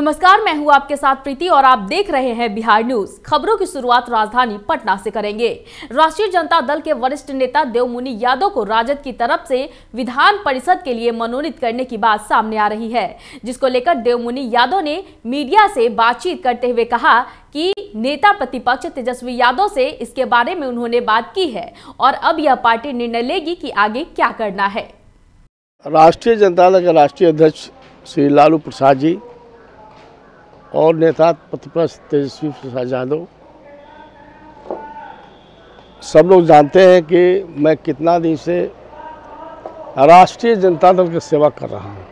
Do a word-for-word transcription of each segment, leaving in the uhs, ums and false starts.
नमस्कार, मैं हूं आपके साथ प्रीति और आप देख रहे हैं बिहार न्यूज। खबरों की शुरुआत राजधानी पटना से करेंगे। राष्ट्रीय जनता दल के वरिष्ठ नेता देवमुनि यादव को राजद की तरफ से विधान परिषद के लिए मनोनीत करने की बात सामने आ रही है, जिसको लेकर देवमुनि यादव ने मीडिया से बातचीत करते हुए कहा कि नेता प्रतिपक्ष तेजस्वी यादव से इसके बारे में उन्होंने बात की है और अब यह पार्टी निर्णय लेगी कि आगे क्या करना है। राष्ट्रीय जनता दल के राष्ट्रीय अध्यक्ष श्री लालू प्रसाद जी और नेता प्रतिपक्ष तेजस्वी प्रसाद यादव सब लोग जानते हैं कि मैं कितना दिन से राष्ट्रीय जनता दल की सेवा कर रहा हूं।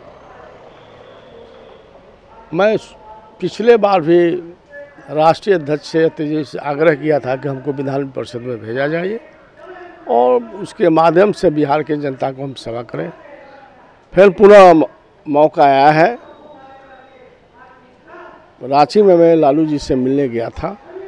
मैं पिछले बार भी राष्ट्रीय अध्यक्ष से तेजस्वी से आग्रह किया था कि हमको विधान परिषद में भेजा जाए और उसके माध्यम से बिहार की जनता को हम सेवा करें। फिर पुनः मौका आया है। रांची में मैं लालू जी से मिलने गया था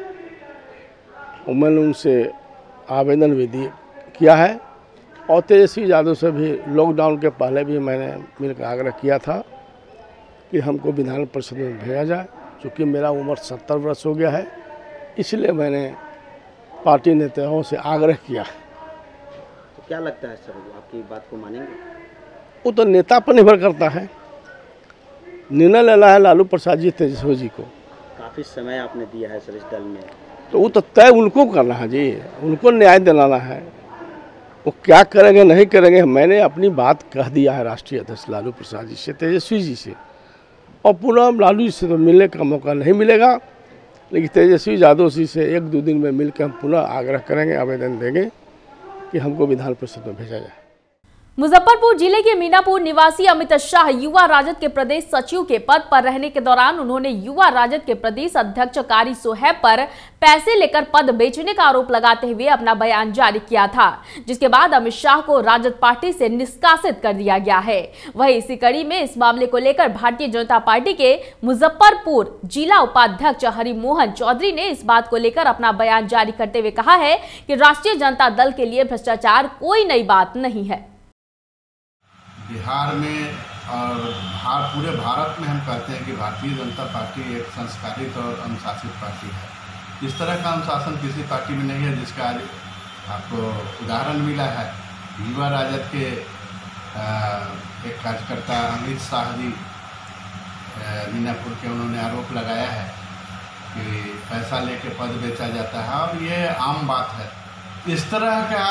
और मैंने उनसे आवेदन भी दिए किया है और तेजस्वी यादव से भी लॉकडाउन के पहले भी मैंने मिलकर आग्रह किया था कि हमको विधान परिषद में भेजा जाए। चूँकि मेरा उम्र सत्तर वर्ष हो गया है, इसलिए मैंने पार्टी नेताओं से आग्रह किया। तो क्या लगता है सर, आपकी बात को मानेंगे? वो तो नेता पर निर्भर करता है, निर्णय लेना है लालू प्रसाद जी तेजस्वी जी को। काफ़ी समय आपने दिया है सर इस दल में, तो वो तो तय उनको करना है जी, उनको न्याय दिलाना है। वो क्या करेंगे नहीं करेंगे, मैंने अपनी बात कह दिया है राष्ट्रीय अध्यक्ष लालू प्रसाद जी से, तेजस्वी जी से, और पुनः लालू जी से तो मिलने का मौका नहीं मिलेगा, लेकिन तेजस्वी यादव जी से एक दो दिन में मिलकर हम पुनः आग्रह करेंगे, आवेदन देंगे कि हमको विधान परिषद में भेजा जाए। मुजफ्फरपुर जिले के मीनापुर निवासी अमित शाह युवा राजद के प्रदेश सचिव के पद पर रहने के दौरान उन्होंने युवा राजद के प्रदेश अध्यक्ष कारी सोहेब पर पैसे लेकर पद बेचने का आरोप लगाते हुए अपना बयान जारी किया था, जिसके बाद अमित शाह को राजद पार्टी से निष्कासित कर दिया गया है। वहीं इसी कड़ी में इस मामले को लेकर भारतीय जनता पार्टी के मुजफ्फरपुर जिला उपाध्यक्ष हरिमोहन चौधरी ने इस बात को लेकर अपना बयान जारी करते हुए कहा है कि राष्ट्रीय जनता दल के लिए भ्रष्टाचार कोई नई बात नहीं है। बिहार में और भार पूरे भारत में हम कहते हैं कि भारतीय जनता पार्टी एक संस्कारित और अनुशासित पार्टी है। इस तरह का अनुशासन किसी पार्टी में नहीं है जिसका आज आपको उदाहरण मिला है। युवा राजद के एक कार्यकर्ता अमित शाह जी मीनापुर के, उन्होंने आरोप लगाया है कि पैसा लेके पद बेचा जाता है और ये आम बात है। इस तरह का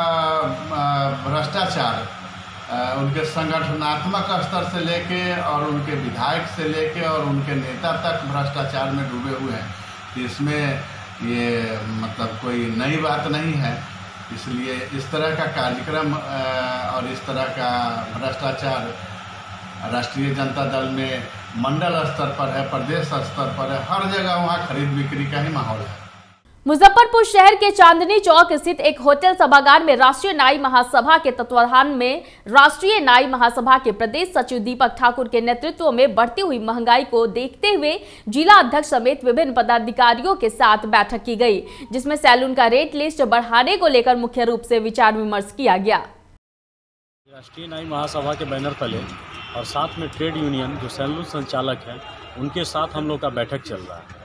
भ्रष्टाचार उनके संगठनात्मक स्तर से लेके और उनके विधायक से लेके और उनके नेता तक भ्रष्टाचार में डूबे हुए हैं। तो इसमें ये मतलब कोई नई बात नहीं है। इसलिए इस तरह का कार्यक्रम और इस तरह का भ्रष्टाचार राष्ट्रीय जनता दल में मंडल स्तर पर है, प्रदेश स्तर पर है, हर जगह वहाँ खरीद बिक्री का ही माहौल है। मुजफ्फरपुर शहर के चांदनी चौक स्थित एक होटल सभागार में राष्ट्रीय न्याय महासभा के तत्वाधान में राष्ट्रीय न्याय महासभा के प्रदेश सचिव दीपक ठाकुर के नेतृत्व में बढ़ती हुई महंगाई को देखते हुए जिला अध्यक्ष समेत विभिन्न पदाधिकारियों के साथ बैठक की गई, जिसमें सैलून का रेट लिस्ट बढ़ाने को लेकर मुख्य रूप से विचार विमर्श किया गया। राष्ट्रीय न्याय महासभा के बैनर तले और साथ में ट्रेड यूनियन जो सैलून संचालक हैं उनके साथ हम लोग का बैठक चल रहा है।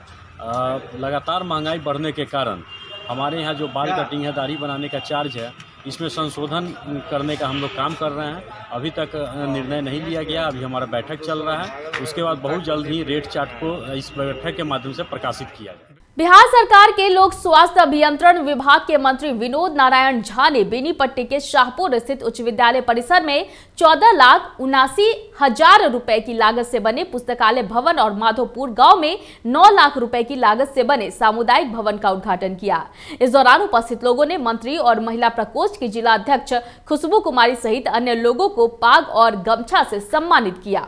लगातार महंगाई बढ़ने के कारण हमारे यहाँ जो बाल कटिंग है, दाढ़ी बनाने का चार्ज है, इसमें संशोधन करने का हम लोग काम कर रहे हैं। अभी तक निर्णय नहीं लिया गया, अभी हमारा बैठक चल रहा है। उसके बाद बहुत जल्द ही रेट चार्ट को इस बैठक के माध्यम से प्रकाशित किया जाए। बिहार सरकार के लोक स्वास्थ्य अभियंत्रण विभाग के मंत्री विनोद नारायण झा ने बेनीपट्टी के शाहपुर स्थित उच्च विद्यालय परिसर में चौदह लाख उनासी हजार रुपए की लागत से बने पुस्तकालय भवन और माधोपुर गांव में नौ लाख रुपए की लागत से बने सामुदायिक भवन का उद्घाटन किया। इस दौरान उपस्थित लोगों ने मंत्री और महिला प्रकोष्ठ की जिला अध्यक्ष खुशबू कुमारी सहित अन्य लोगों को पाग और गमछा से सम्मानित किया।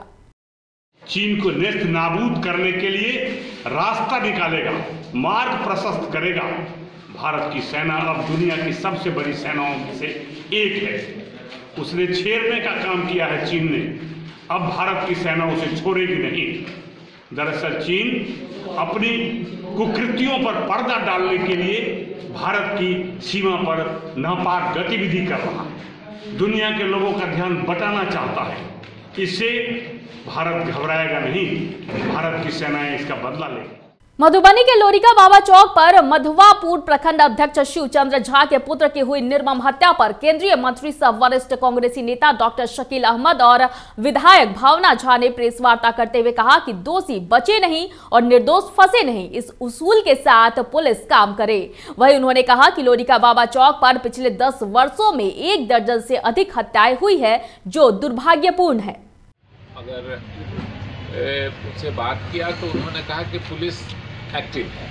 चीन को नेस्त नाबूद करने के लिए रास्ता निकालेगा, मार्ग प्रशस्त करेगा। भारत की सेना अब दुनिया की सबसे बड़ी सेनाओं में से एक है। उसने छेड़ने का काम किया है चीन ने, अब भारत की सेना उसे छोड़ेगी नहीं। दरअसल चीन अपनी कुकृतियों पर पर्दा डालने के लिए भारत की सीमा पर नापाक गतिविधि कर रहा है, दुनिया के लोगों का ध्यान बटाना चाहता है। इससे भारत घबराएगा नहीं, भारत की सेनाएं इसका बदला लेगी। मधुबनी के लोरिका बाबा चौक पर मधुवापुर प्रखंड अध्यक्ष शिवचंद्र झा के पुत्र की हुई निर्मम हत्या पर केंद्रीय मंत्री सह वरिष्ठ कांग्रेसी नेता डॉक्टर शकील अहमद और विधायक भावना झा ने प्रेस वार्ता करते हुए कहा कि दोषी बचे नहीं और निर्दोष फंसे नहीं, इस उसूल के साथ पुलिस काम करे। वहीं उन्होंने कहा कि लोरिका बाबा चौक पर पिछले दस वर्षों में एक दर्जन से अधिक हत्याएं हुई है, जो दुर्भाग्यपूर्ण है। अगर उनसे बात किया तो उन्होंने कहा कि पुलिस एक्टिव है,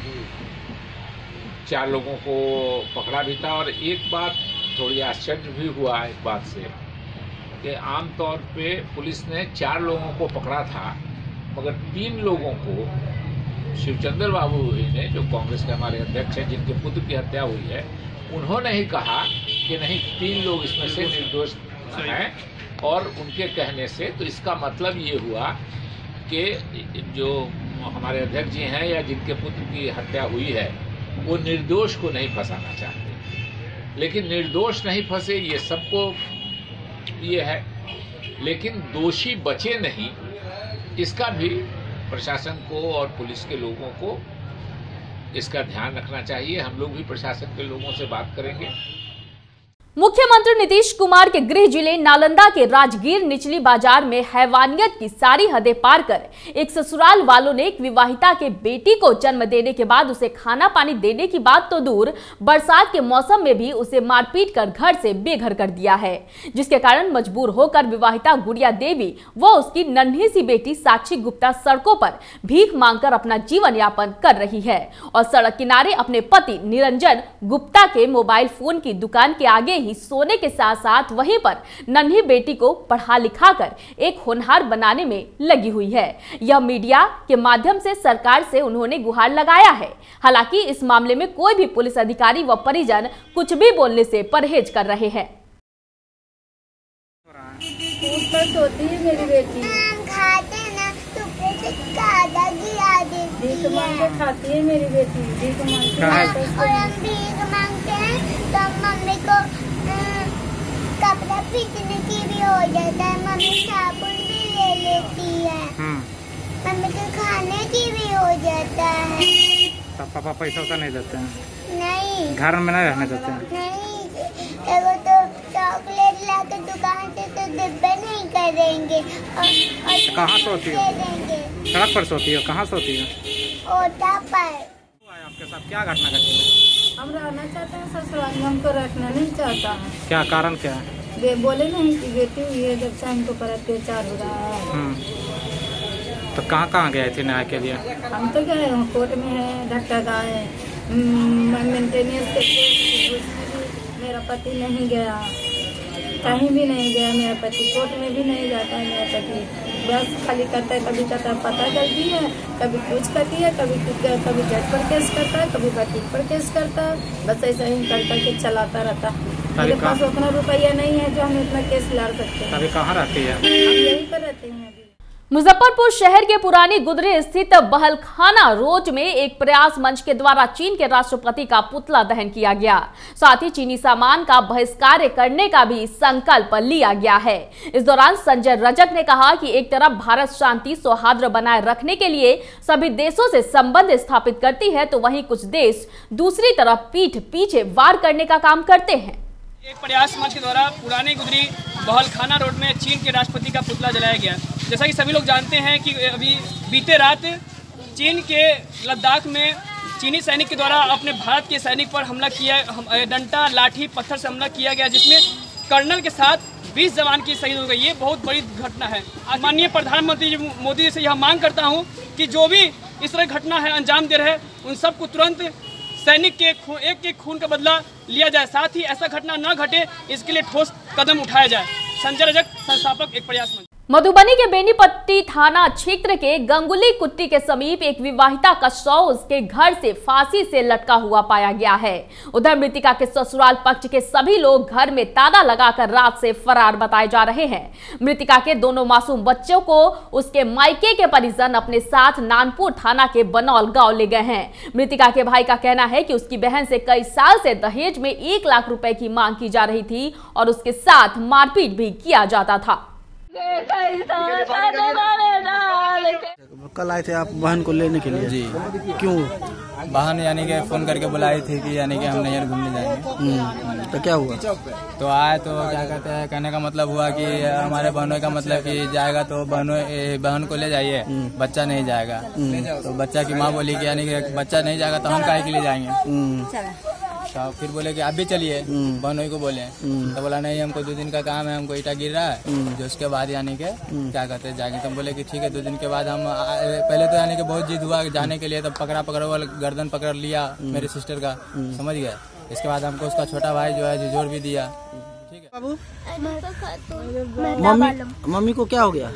चार लोगों को पकड़ा भी था। और एक बात थोड़ी आश्चर्य भी हुआ इस बात से कि आमतौर पे पुलिस ने चार लोगों को पकड़ा था, मगर तीन लोगों को शिवचंद्र बाबू ने, जो कांग्रेस के हमारे अध्यक्ष हैं, जिनके पुत्र की हत्या हुई है, उन्होंने ही कहा कि नहीं, तीन लोग इसमें से निर्दोष हैं। और उनके कहने से तो इसका मतलब ये हुआ कि जो हमारे अध्यक्ष जी हैं या जिनके पुत्र की हत्या हुई है, वो निर्दोष को नहीं फंसाना चाहते। लेकिन निर्दोष नहीं फंसे ये सबको ये है, लेकिन दोषी बचे नहीं, इसका भी प्रशासन को और पुलिस के लोगों को इसका ध्यान रखना चाहिए। हम लोग भी प्रशासन के लोगों से बात करेंगे। मुख्यमंत्री नीतीश कुमार के गृह जिले नालंदा के राजगीर निचली बाजार में हैवानियत की सारी हदें पार कर एक ससुराल वालों ने एक विवाहिता के बेटी को जन्म देने के बाद उसे खाना पानी देने की बात तो दूर, बरसात के मौसम में भी उसे मारपीट कर घर से बेघर कर दिया है, जिसके कारण मजबूर होकर विवाहिता गुड़िया देवी व उसकी नन्ही सी बेटी साक्षी गुप्ता सड़कों पर भीख मांगकर अपना जीवन यापन कर रही है और सड़क किनारे अपने पति निरंजन गुप्ता के मोबाइल फोन की दुकान के आगे ही सोने के साथ साथ वहीं पर नन्ही बेटी को पढ़ा लिखा कर एक होनहार बनाने में लगी हुई है। यह मीडिया के माध्यम से सरकार से उन्होंने गुहार लगाया है। हालांकि इस मामले में कोई भी पुलिस अधिकारी व परिजन कुछ भी बोलने से परहेज कर रहे हैं। होती है मेरी बेटी, खाते ना तो भीख मांग के खाती है मेरी बेटी, भीख मांगते और हम भीख मांगते हैं तो मम्मी को कपड़ा पीटने की भी हो जाता है, मम्मी साबुन भी ले लेती है, मम्मी को खाने की भी हो जाता है। तो पापा पैसा वैसा नहीं देते हैं? नहीं, घर में नहीं रहने देते हैं? नहीं, एगो तो चॉकलेट ला के दुकान से तो डिब्बे नहीं करेंगे और, और कहाँ सोती हो? सड़क पर सोती हो? कहाँ सोती हो? ओटा पर। आपके साथ क्या घटना घटी है? हम रहना चाहते हैं ससुराल में, हमको रखना नहीं चाहता है। क्या कारण क्या है? वे बोले नहीं कि बेटी हुई है, जब से हमको पर अत्याचार हो रहा है। तो कहाँ कहाँ गए थे न्याय के लिए? हम तो गए हैं, कोर्ट में है, धक्का गाए, मेंटेनेंस के केस, मेरा पति नहीं गया, कहीं भी नहीं गया मेरा पति, कोर्ट में भी नहीं जाता है मेरा पति, बस खाली करता है, कभी कहता है पता कर दी है, कभी कुछ करती है, कभी कभी जज पर केस करता है, कभी वकील पर केस करता है, बस ऐसा ही कर करके चलाता रहता है। मेरे पास उतना रुपया नहीं है जो हम इतना केस लड़ सकते हैं। अभी कहाँ रहती है? हम यहीं पर रहते हैं। अभी मुजफ्फरपुर शहर के पुरानी गुदरी स्थित बहलखाना रोड में एक प्रयास मंच के द्वारा चीन के राष्ट्रपति का पुतला दहन किया गया। साथ ही चीनी सामान का बहिष्कार करने का भी संकल्प लिया गया है। इस दौरान संजय रजक ने कहा कि एक तरफ भारत शांति सौहार्द बनाए रखने के लिए सभी देशों से संबंध स्थापित करती है, तो वहीं कुछ देश दूसरी तरफ पीठ पीछे वार करने का काम करते हैं। एक प्रयास मंच के द्वारा पुरानी गुदरी बहलखाना रोड में चीन के राष्ट्रपति का पुतला जलाया गया। जैसा कि सभी लोग जानते हैं कि अभी बीते रात चीन के लद्दाख में चीनी सैनिक के द्वारा अपने भारत के सैनिक पर हमला किया, डंडा लाठी पत्थर से हमला किया गया, जिसमें कर्नल के साथ बीस जवान की शहीद हो गई। ये बहुत बड़ी घटना है। माननीय प्रधानमंत्री मोदी जी से यह मांग करता हूँ कि जो भी इस तरह घटना है अंजाम दे रहे उन सबको तुरंत सैनिक के एक एक खून का बदला लिया जाए, साथ ही ऐसा घटना न घटे इसके लिए ठोस कदम उठाया जाए। संजय रजक, संस्थापक एक प्रयास मंच। मधुबनी के बेनीपट्टी थाना क्षेत्र के गंगुली कुट्टी के समीप एक विवाहिता का शव उसके घर से फांसी से लटका हुआ पाया गया है। उधर मृतिका के ससुराल पक्ष के सभी लोग घर में ताला लगाकर रात से फरार बताए जा रहे हैं। मृतिका के दोनों मासूम बच्चों को उसके मायके के परिजन अपने साथ नानपुर थाना के बनौल गांव ले गए हैं। मृतिका के भाई का कहना है कि उसकी बहन से कई साल से दहेज में एक लाख रुपए की मांग की जा रही थी और उसके साथ मारपीट भी किया जाता था। कल आए थे आप बहन को लेने के लिए? जी। क्यों? बहन यानी कि फ़ोन करके बुलाई थी कि यानी कि हम नैयर घूमने जाएंगे। तो क्या हुआ? तो आए तो क्या कहते हैं, कहने का मतलब हुआ कि हमारे बहनों का मतलब कि जाएगा तो बहनों बहन को ले जाइए, बच्चा नहीं जाएगा। तो बच्चा की माँ बोली कि यानी कि बच्चा नहीं जाएगा तो हम काहे के लिए जाएंगे। तो फिर बोले कि आप भी चलिए, बहनों को बोले। तो बोला नहीं, हमको दो दिन का काम है, हमको ईटा गिर रहा है, जो उसके बाद यानी कि क्या कहते हैं जाएंगे। तो बोले कि ठीक है, दो दिन के बाद हम पहले तो यानी कि बहुत जिद हुआ जाने के लिए, तब पकड़ा पकड़ा वाला गर्दन पकड़ लिया मेरे सिस्टर का, समझ गए। इसके बाद हमको उसका छोटा भाई जो है झिझोर भी दिया। ठीक है बाबू। मम्मी मम्मी को क्या हो गया?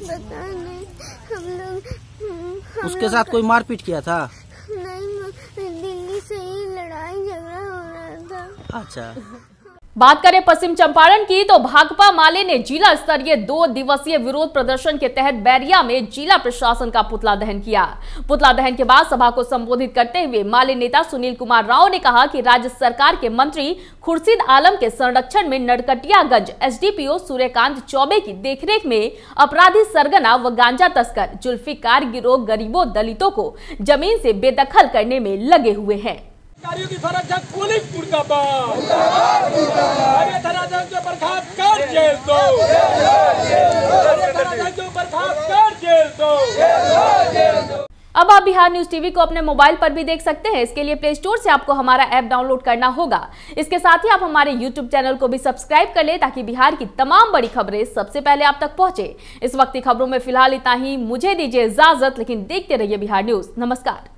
उसके साथ कोई मारपीट किया था? दिल्ली से ही लड़ाई झगड़ा हो रहा था। अच्छा। बात करें पश्चिम चंपारण की, तो भाकपा माले ने जिला स्तरीय दो दिवसीय विरोध प्रदर्शन के तहत बैरिया में जिला प्रशासन का पुतला दहन किया। पुतला दहन के बाद सभा को संबोधित करते हुए माले नेता सुनील कुमार राव ने कहा कि राज्य सरकार के मंत्री खुर्शीद आलम के संरक्षण में नरकटियागंज एसडीपीओ सूर्यकांत चौबे की देखरेख में अपराधी सरगना व गांजा तस्कर जुल्फिकार गिरोह गरीबों दलितों को जमीन से बेदखल करने में लगे हुए हैं। अधिकारियों की संरक्षक पुलिस मुर्दाबाद, धराधर बर्खास्त कर जेल दो, धराधर बर्खास्त कर जेल दो। अब आप बिहार न्यूज टीवी को अपने मोबाइल पर भी देख सकते हैं। इसके लिए प्ले स्टोर से आपको हमारा ऐप डाउनलोड करना होगा। इसके साथ ही आप हमारे यूट्यूब चैनल को भी सब्सक्राइब कर ले, ताकि बिहार की तमाम बड़ी खबरें सबसे पहले आप तक पहुंचे। इस वक्त की खबरों में फिलहाल इतना ही। मुझे दीजिए इजाजत, लेकिन देखते रहिए बिहार न्यूज। नमस्कार।